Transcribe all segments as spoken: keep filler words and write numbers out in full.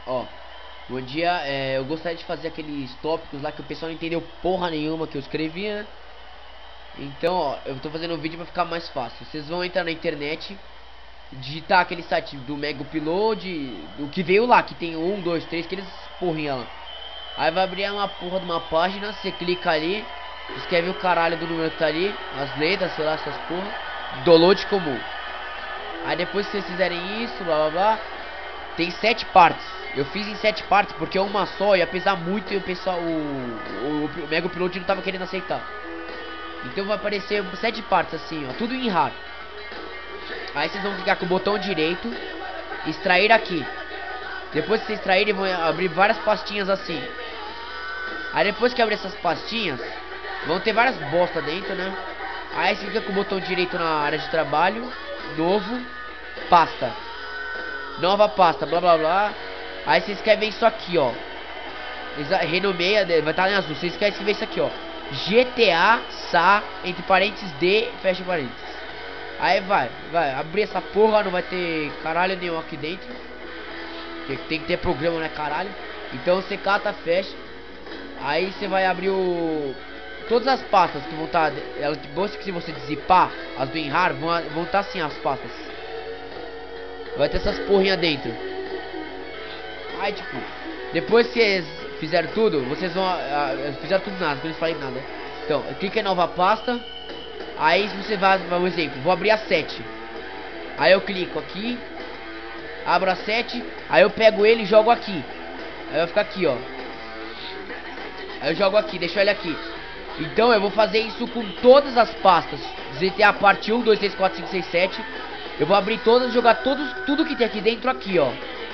Ó, bom dia, é, eu gostaria de fazer aqueles tópicos lá que o pessoal não entendeu porra nenhuma que eu escrevi, né? Então, ó, eu tô fazendo um vídeo pra ficar mais fácil. Vocês vão entrar na internet, digitar aquele site do Mega Upload, do que veio lá, que tem um, dois, três, aqueles porrinha lá. Aí vai abrir uma porra de uma página, você clica ali, escreve o caralho do número que tá ali, as letras, sei lá, essas porra, download comum. Aí depois que vocês fizerem isso, blá blá blá, tem sete partes. Eu fiz em sete partes porque uma só ia pesar muito e o pessoal, o, o, o Mega Upload não tava querendo aceitar. Então vai aparecer sete partes assim, ó, tudo em RAR. Aí vocês vão clicar com o botão direito, extrair aqui. Depois que vocês extraírem, vão abrir várias pastinhas assim. Aí depois que abrir essas pastinhas, vão ter várias bosta dentro, né? Aí você clica com o botão direito na área de trabalho, novo, pasta, nova pasta, blá blá blá. Aí você escreve isso aqui, ó, renomeia, vai estar em azul. Você escreve isso aqui, ó, G T A S A, entre parênteses D, fecha parênteses. Aí vai, vai abrir essa porra, não vai ter caralho nenhum aqui dentro. Tem que ter programa, né, caralho. Então você cata, fecha. Aí você vai abrir o... todas as pastas que vão estar... Ela, depois que você dizipar as do WinRAR, vão vão estar assim as pastas. Vai ter essas porrinhas dentro. Aí tipo, depois que vocês fizeram tudo, vocês vão... Uh, fizeram tudo nada, não falei nada. Então, clica em nova pasta. Aí você vai, um exemplo, vou abrir a sete. Aí eu clico aqui, abro a sete, aí eu pego ele e jogo aqui. Aí vai ficar aqui, ó. Aí eu jogo aqui, deixo ele aqui. Então eu vou fazer isso com todas as pastas Z T A parte um, dois, três, quatro, cinco, seis, sete. Eu vou abrir todas, jogar todos, tudo que tem aqui dentro aqui, ó.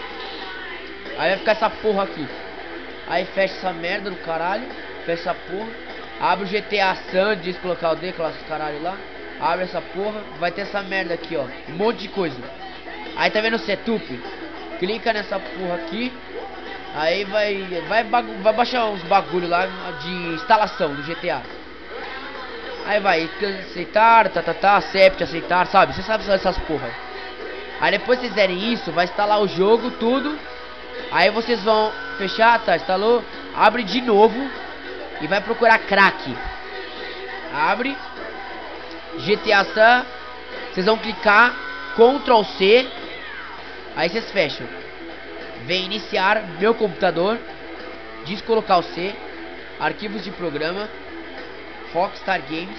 Aí vai ficar essa porra aqui. Aí fecha essa merda do caralho. Fecha essa porra. Abre o G T A San, diz colocar o D, coloca esse caralho lá. Abre essa porra, vai ter essa merda aqui, ó, um monte de coisa. Aí tá vendo o setup? Clica nessa porra aqui. Aí vai vai, vai baixar uns bagulho lá de instalação do G T A. Aí vai aceitar, tá, tá, tá, accept, aceitar, sabe? Você sabe essas porra. Aí depois que vocês fizerem isso, vai instalar o jogo, tudo. Aí vocês vão fechar, tá, instalou. Abre de novo e vai procurar crack. Abre G T A San. Vocês vão clicar control C. Aí vocês fecham. Vem iniciar meu computador. Diz colocar o C. Arquivos de programa. Rockstar Games.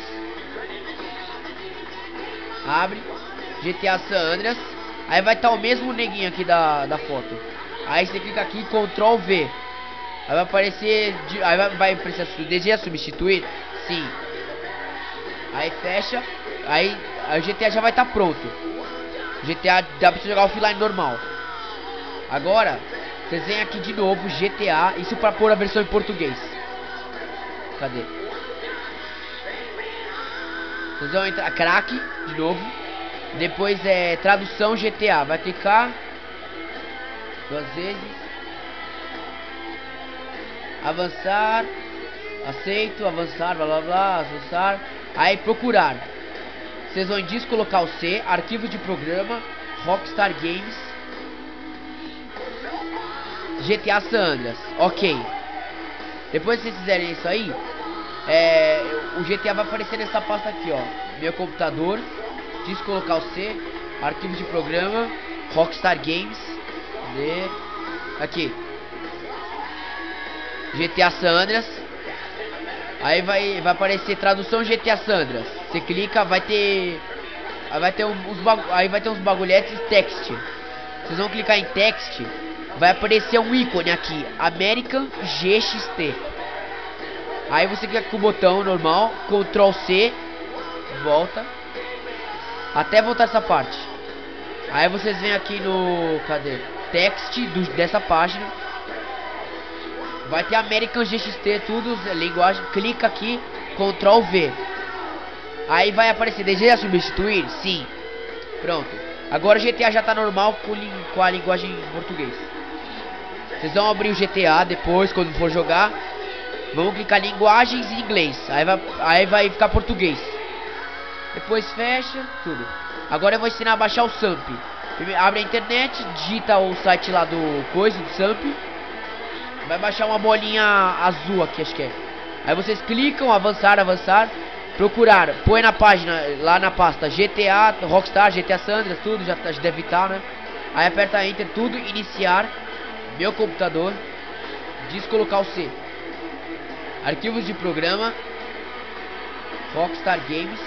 Abre G T A San Andreas. Aí vai estar o mesmo neguinho aqui da, da foto. Aí você clica aqui, control V. Aí vai aparecer, aí vai, vai aparecer, deseja substituir? Sim. Aí fecha. Aí o G T A já vai estar pronto. G T A dá pra você jogar offline normal. Agora vocês vêm aqui de novo, G T A. Isso pra pôr a versão em português. Cadê? Vocês vão entrar, crack, de novo. Depois é tradução G T A. Vai clicar duas vezes. Avançar, aceito, avançar, blá blá blá, avançar. Aí procurar. Vocês vão em disco colocar o C, arquivo de programa, Rockstar Games, G T A San Andreas. Ok. Depois que vocês fizerem isso aí, é, o G T A vai aparecer nessa pasta aqui, ó. Meu computador, disco colocar o C, arquivo de programa, Rockstar Games, de... aqui. G T A San Andreas. Aí vai, vai aparecer tradução G T A San Andreas. Você clica, vai ter aí vai ter uns aí vai ter uns bagulhetes text. Vocês vão clicar em text, vai aparecer um ícone aqui, American G X T. Aí você clica com o botão normal, control C, volta até voltar essa parte. Aí vocês vêm aqui no, cadê? Text do, dessa página. Vai ter American G X T, tudo, linguagem. Clica aqui, control V. Aí vai aparecer, deseja substituir? Sim. Pronto. Agora o G T A já tá normal com, com a linguagem em português. Vocês vão abrir o G T A depois, quando for jogar. Vamos clicar linguagens em inglês. Aí vai, aí vai ficar português. Depois fecha, tudo. Agora eu vou ensinar a baixar o S A M P. Primeiro, abre a internet, digita o site lá do coisa, do Samp. Vai baixar uma bolinha azul aqui, acho que é. Aí vocês clicam, avançar, avançar. Procurar, põe na página, lá na pasta G T A, Rockstar, G T A San Andreas, tudo, já, já deve estar, né? Aí aperta Enter, tudo, iniciar. Meu computador. Diz colocar o C. Arquivos de programa. Rockstar Games.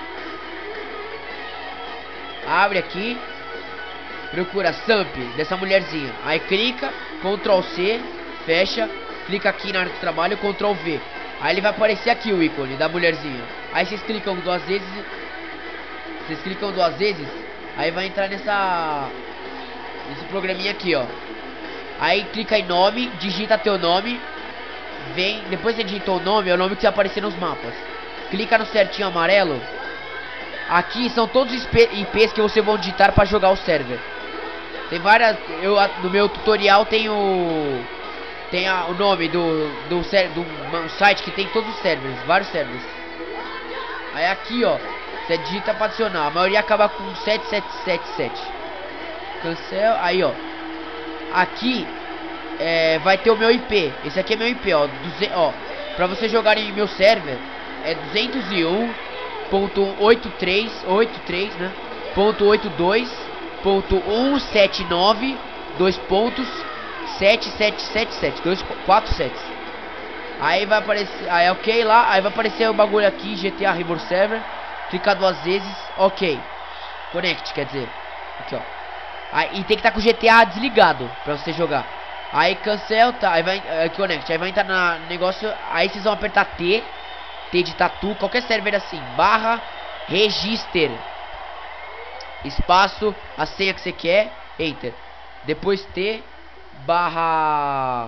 Abre aqui. Procura Samp, dessa mulherzinha. Aí clica, Ctrl C, fecha. Clica aqui na área de trabalho, Ctrl V. Aí ele vai aparecer aqui o ícone da mulherzinha. Aí vocês clicam duas vezes. Vocês clicam duas vezes. Aí vai entrar nessa nesse programinha aqui, ó. Aí clica em nome, digita teu nome. Vem, depois você digitou o nome, é o nome que vai aparecer nos mapas. Clica no certinho amarelo. Aqui são todos os I Ps que você vai digitar para jogar o server. Tem várias, eu no meu tutorial tem o tem a, o nome do do, do site que tem todos os servers, vários servers. Aí aqui, ó, você digita para adicionar. A maioria acaba com sete sete sete sete. Cancel, aí, ó. Aqui é, vai ter o meu I P. Esse aqui é meu I P, ó. duzentos, ó, para você jogar em meu server é duzentos e um ponto oitenta e três, oitenta e três, né? Ponto oitenta e dois ponto cento e setenta e nove, dois pontos sete sete sete sete, dois quatro sete. Aí vai aparecer, aí ok lá, aí vai aparecer o bagulho aqui, G T A Reborn Server. Clica duas vezes, ok. Connect, quer dizer, aqui ó. Aí, e tem que estar com o G T A desligado pra você jogar. Aí cancel, tá, aí vai, aí, connect, aí vai entrar no negócio, aí vocês vão apertar T, T de tatu, qualquer server assim, barra, register, espaço, a senha que você quer, enter. Depois T, barra,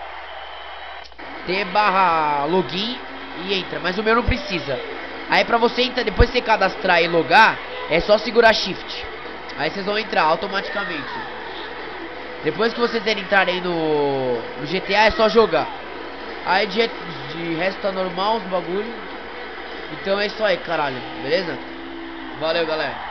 T barra login e entra, mas o meu não precisa. Aí pra você entrar, depois de você cadastrar e logar, é só segurar Shift. Aí vocês vão entrar automaticamente. Depois que vocês entrarem no, no G T A é só jogar. Aí de, de resto tá normal os bagulho. Então é isso aí, caralho, beleza? Valeu, galera.